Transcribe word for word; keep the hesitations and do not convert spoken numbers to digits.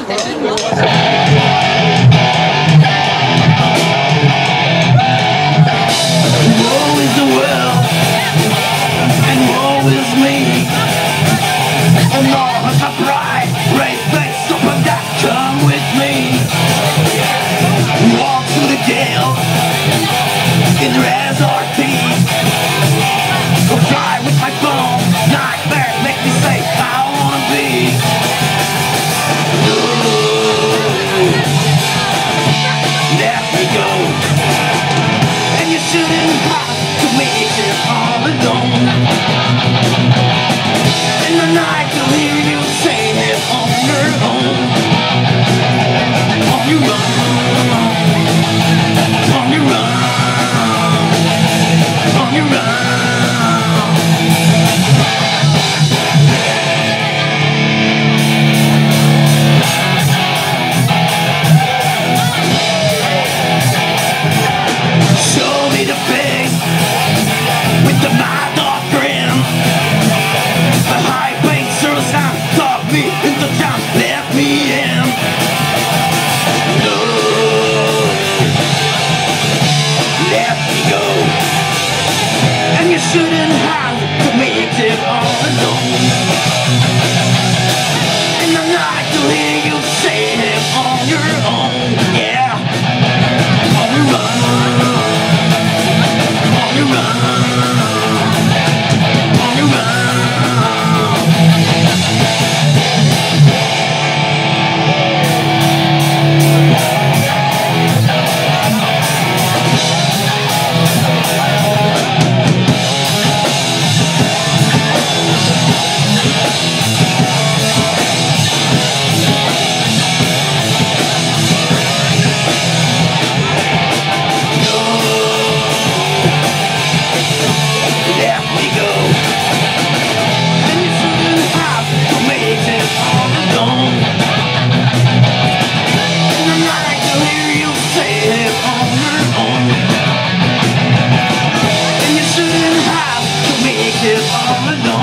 Woe is the world, and woe is me. And all of my pride, raise face up and that come with me. Walk through the gale, in their S R Ts. Go fly with my phone, nightmares make me say I wanna be. Ooh, there we go. And you shouldn't have to make it all alone. In the night to hear you say it on your own. On your own. On your own. On your own. Show me the face with the mouth off grin. The high bass girls have taught me into town, let me in. No, let me go. And you shouldn't have to make it all alone. In the night to hear you say it on your own, yeah. On your own. On your own. On your own. Let me go. And you shouldn't have to make it all alone. And I like to hear you say it on your own. And you shouldn't have to make it all alone.